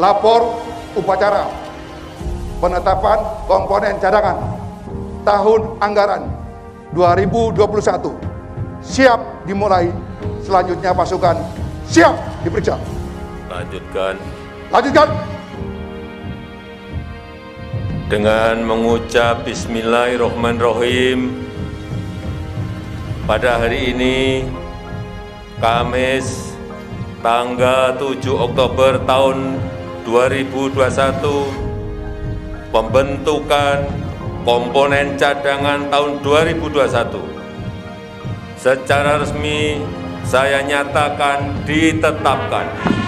Lapor upacara penetapan komponen cadangan tahun anggaran 2021 siap dimulai. Selanjutnya pasukan siap diperiksa. Lanjutkan. Lanjutkan. Dengan mengucap Bismillahirrahmanirrahim, pada hari ini, Kamis, tanggal 7 Oktober tahun 2021, pembentukan komponen cadangan tahun 2021 secara resmi saya nyatakan ditetapkan.